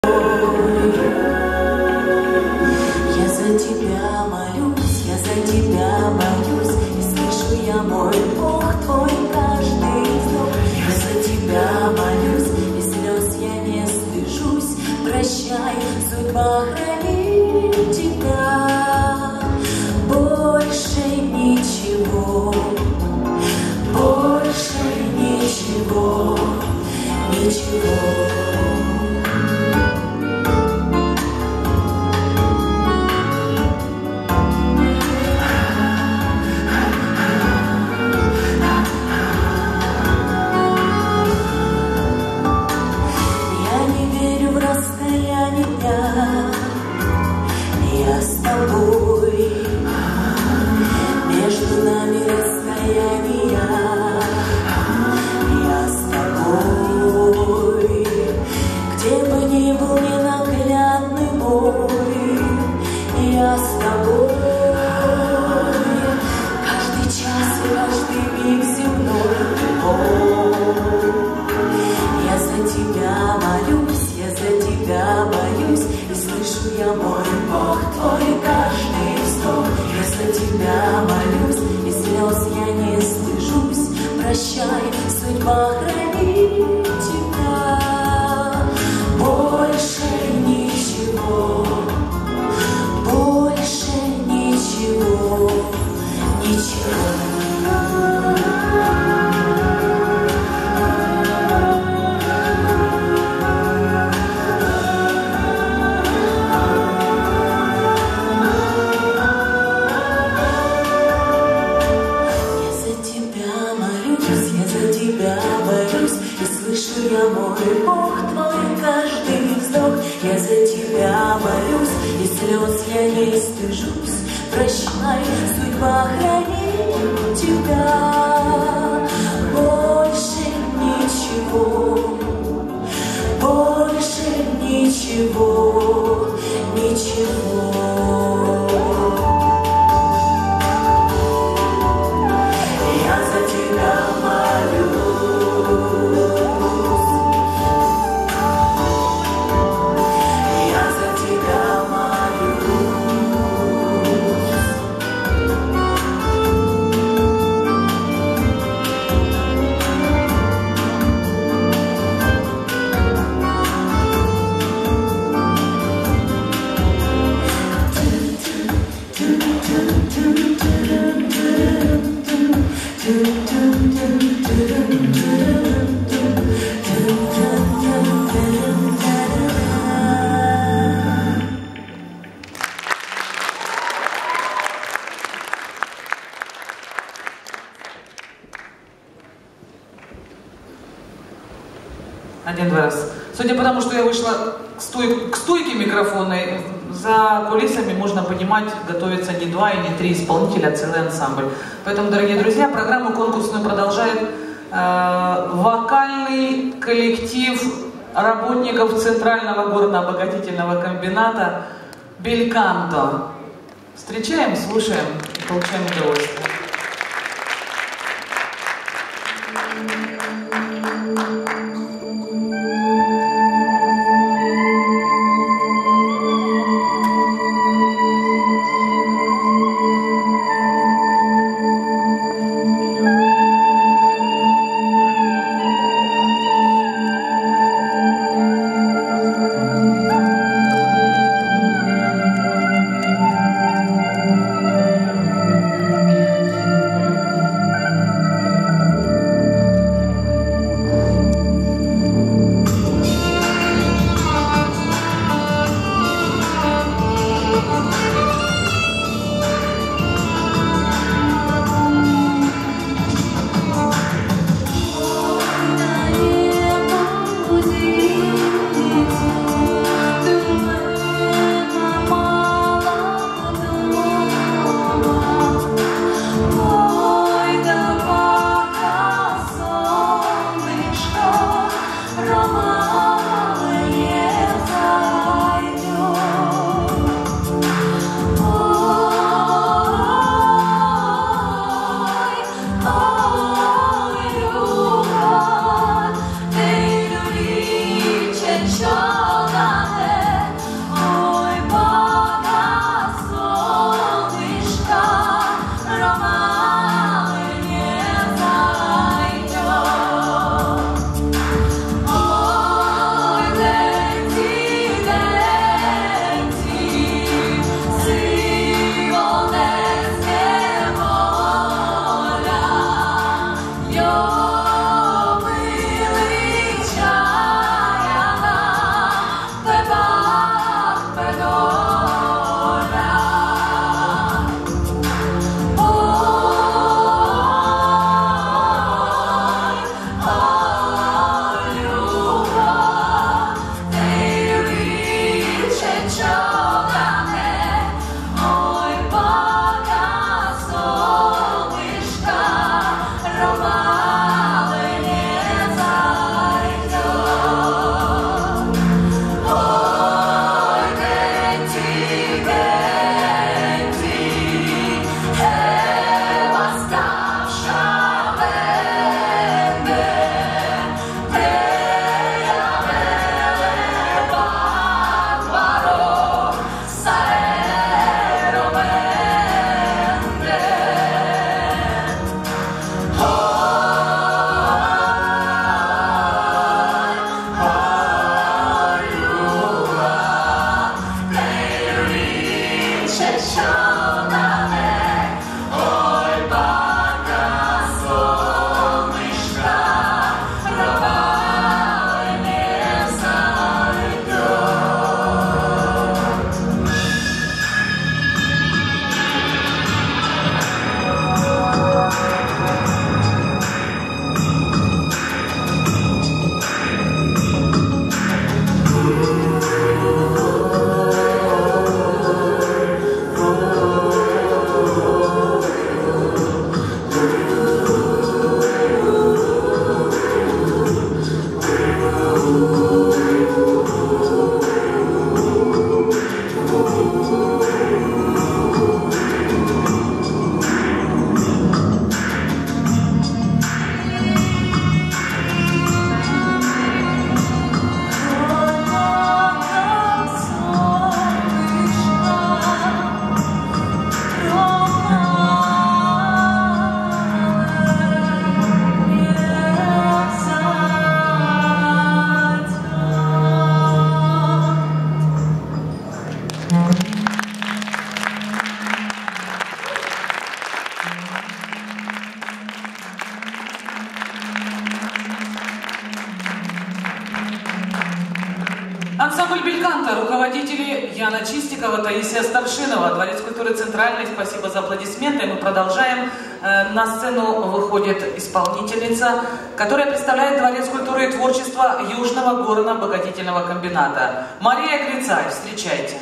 Я за тебя молюсь, я за тебя боюсь, и слышу я, мой Бог, твой каждый вздох. Я за тебя молюсь, и слез я не стыжусь. Прощай, судьба хранит тебя. Больше ничего, больше ничего, ничего. Я с тобой, между нами расстояние. Я с тобой, где бы ни был ненаглядный бой. Я с тобой, каждый час и каждый миг земной. Я за тебя молюсь, я за тебя боюсь, и слышу я, мой Бог, твой каждый вздох. Я за тебя молюсь, и слез я не стыжусь. Прощай, судьба хранит тебя. Больше ничего, больше ничего, ничего. Я, мой Бог, твой каждый вздох. Я за тебя борюсь, и слез я не стыжусь. Прощай, судьба хранит тебя. Больше ничего, больше ничего, ничего. Я за тебя молюсь. Один-два раз. Судя по тому, что я вышла к стойке микрофона, за кулисами можно понимать, готовится не два и не три исполнителя, а целый ансамбль. Поэтому, дорогие друзья, программу конкурсную продолжает вокальный коллектив работников Центрального горно-обогатительного комбината «Бельканто». Встречаем, слушаем и получаем удовольствие. таланта руководители Яна Чистикова, Таисия Старшинова. Дворец культуры «Центральный». Спасибо за аплодисменты. Мы продолжаем. На сцену выходит исполнительница, которая представляет Дворец культуры и творчества Южного горно-обогатительного комбината. Мария Грицай. Встречайте.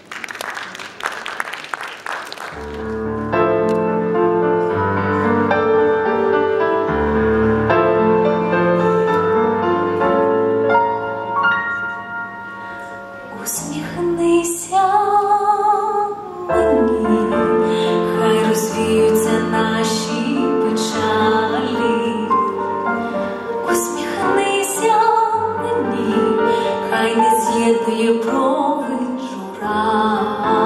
Усміхнися мені, хай розвіються наші печалі. Усміхнися мені, хай не з'єднує брови жура.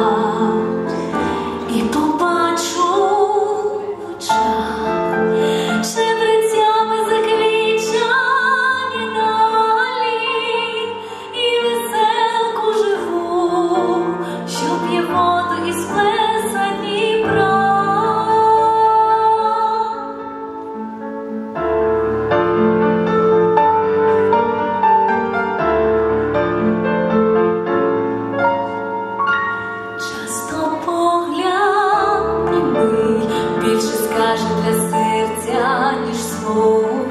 І побачу в очах шебрецями заквічані далі. І веселку живу, що п'є воду із плеса Дніпра. Часто погляд прямий більше скаже для серця, ніж слово.